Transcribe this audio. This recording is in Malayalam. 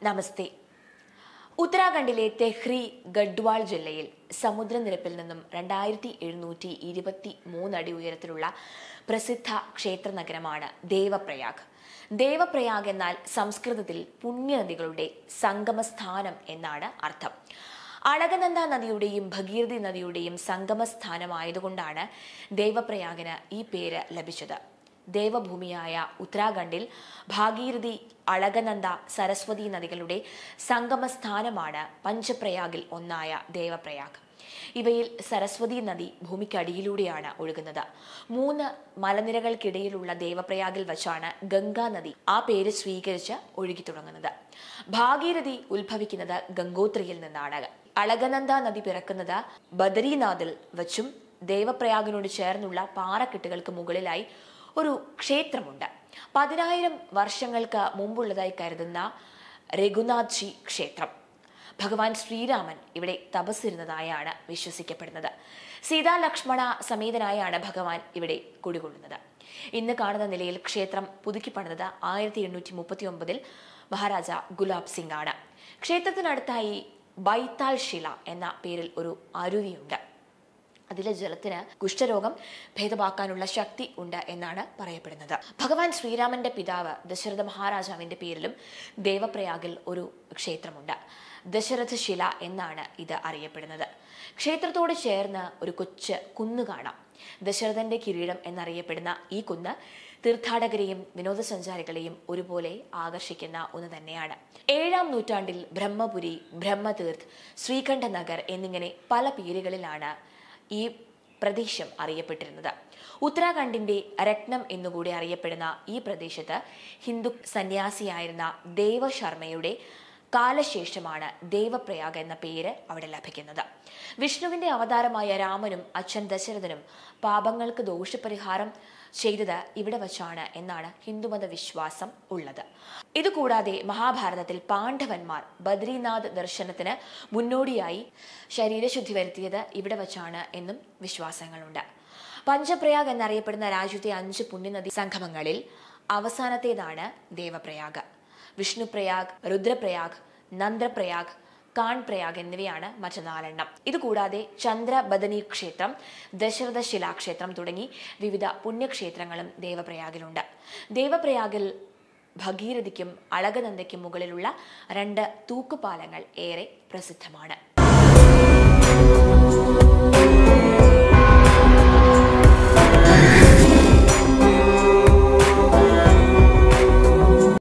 നമസ്തേ. ഉത്തരാഖണ്ഡിലെ തെഹ്രി ഗഡ്വാൾ ജില്ലയിൽ സമുദ്രനിരപ്പിൽ നിന്നും 2723 അടി ഉയരത്തിലുള്ള പ്രസിദ്ധ ക്ഷേത്ര നഗരമാണ് ദേവപ്രയാഗ്. ദേവപ്രയാഗ് എന്നാൽ സംസ്കൃതത്തിൽ പുണ്യനദികളുടെ സംഗമസ്ഥാനം എന്നാണ് അർത്ഥം. അളകനന്ദ നദിയുടെയും ഭഗീരഥി നദിയുടെയും സംഗമസ്ഥാനമായതുകൊണ്ടാണ് ദേവപ്രയാഗിന് ഈ പേര് ലഭിച്ചത്. ദേവഭൂമിയായ ഉത്തരാഖണ്ഡിൽ ഭാഗീരഥി, അളകനന്ദ, സരസ്വതി നദികളുടെ സംഗമസ്ഥാനമാണ് പഞ്ചപ്രയാഗിൽ ഒന്നായ ദേവപ്രയാഗ്. ഇവയിൽ സരസ്വതി നദി ഭൂമിക്കടിയിലൂടെയാണ് ഒഴുകുന്നത്. 3 മലനിരകൾക്കിടയിലുള്ള ദേവപ്രയാഗിൽ വച്ചാണ് ഗംഗാ നദി ആ പേര് സ്വീകരിച്ച് ഒഴുകി തുടങ്ങുന്നത്. ഭാഗീരഥി ഉത്ഭവിക്കുന്നത് ഗംഗോത്രിയിൽ നിന്നാണ്. അളകനന്ദ നദി പിറക്കുന്നത് ബദരീനാഥിൽ വച്ചും ദേവപ്രയാഗിനോട് ചേർന്നുള്ള പാറക്കെട്ടുകൾക്ക് മുകളിലായി ഒരു ക്ഷേത്രമുണ്ട്. 10,000 വർഷങ്ങൾക്ക് മുമ്പുള്ളതായി കരുതുന്ന രഘുനാഥ്ജി ക്ഷേത്രം. ഭഗവാൻ ശ്രീരാമൻ ഇവിടെ തപസ്സിരുന്നതായാണ് വിശ്വസിക്കപ്പെടുന്നത്. സീതാ ലക്ഷ്മണ സമേതനായാണ് ഭഗവാൻ ഇവിടെ കുടികൊള്ളുന്നത്. ഇന്ന് കാണുന്ന നിലയിൽ ക്ഷേത്രം പുതുക്കി പണിതത് 1839 മഹാരാജ ഗുലാബ് സിംഗ് ആണ്. ക്ഷേത്രത്തിനടുത്തായി ബൈത്താൽ ശില എന്ന പേരിൽ ഒരു അരുവിയുണ്ട്. അതിലെ ജലത്തിന് കുഷ്ഠരോഗം ഭേദമാക്കാനുള്ള ശക്തി ഉണ്ട് എന്നാണ് പറയപ്പെടുന്നത്. ഭഗവാൻ ശ്രീരാമന്റെ പിതാവ് ദശരഥ മഹാരാജാവിന്റെ പേരിലും ദേവപ്രയാഗിൽ ഒരു ക്ഷേത്രമുണ്ട്. ദശരഥ ശില എന്നാണ് ഇത് അറിയപ്പെടുന്നത്. ക്ഷേത്രത്തോട് ചേർന്ന് ഒരു കൊച്ചു കുന്ന് കാണാം. ദശരഥന്റെ കിരീടം എന്നറിയപ്പെടുന്ന ഈ കുന്ന് തീർത്ഥാടകരെയും വിനോദസഞ്ചാരികളെയും ഒരുപോലെ ആകർഷിക്കുന്ന ഒന്ന് തന്നെയാണ്. 7-ാം നൂറ്റാണ്ടിൽ ബ്രഹ്മപുരി, ബ്രഹ്മതീർത്ത്, ശ്രീകണ്ഠ നഗർ എന്നിങ്ങനെ പല പേരുകളിലാണ് ഈ പ്രദേശം അറിയപ്പെട്ടിരുന്നത്. ഉത്തരാഖണ്ഡിന്റെ രത്നം എന്നുകൂടി അറിയപ്പെടുന്ന ഈ പ്രദേശത്ത് ഹിന്ദു സന്യാസിയായിരുന്ന ദേവശർമ്മയുടെ കാലശേഷമാണ് ദേവപ്രയാഗ് എന്ന പേര് അവിടെ ലഭിക്കുന്നത്. വിഷ്ണുവിന്റെ അവതാരമായ രാമനും അച്ഛൻ ദശരഥനും പാപങ്ങൾക്ക് ദോഷപരിഹാരം ചെയ്തത് ഇവിടെ വച്ചാണ് എന്നാണ് ഹിന്ദുമത വിശ്വാസം ഉള്ളത്. ഇതുകൂടാതെ മഹാഭാരതത്തിൽ പാണ്ഡവന്മാർ ബദ്രീനാഥ് ദർശനത്തിന് മുന്നോടിയായി ശരീരശുദ്ധി വരുത്തിയത് ഇവിടെ വച്ചാണ് എന്നും വിശ്വാസങ്ങളുണ്ട്. പഞ്ചപ്രയാഗ് എന്നറിയപ്പെടുന്ന രാജ്യത്തെ 5 പുണ്യനദി സംഗമങ്ങളിൽ അവസാനത്തേതാണ് ദേവപ്രയാഗ്. വിഷ്ണുപ്രയാഗ്, രുദ്രപ്രയാഗ്, നന്ദ്രപ്രയാഗ്, കാൺപ്രയാഗ് എന്നിവയാണ് മറ്റ് 4 ഇതുകൂടാതെ ചന്ദ്രബദനി ക്ഷേത്രം, ദശരഥ ശിലാക്ഷേത്രം തുടങ്ങി വിവിധ പുണ്യക്ഷേത്രങ്ങളും ദേവപ്രയാഗിലുണ്ട്. ദേവപ്രയാഗിൽ ഭഗീരഥിക്കും അളകനന്ദയ്ക്കും മുകളിലുള്ള 2 തൂക്കുപാലങ്ങൾ ഏറെ പ്രസിദ്ധമാണ്.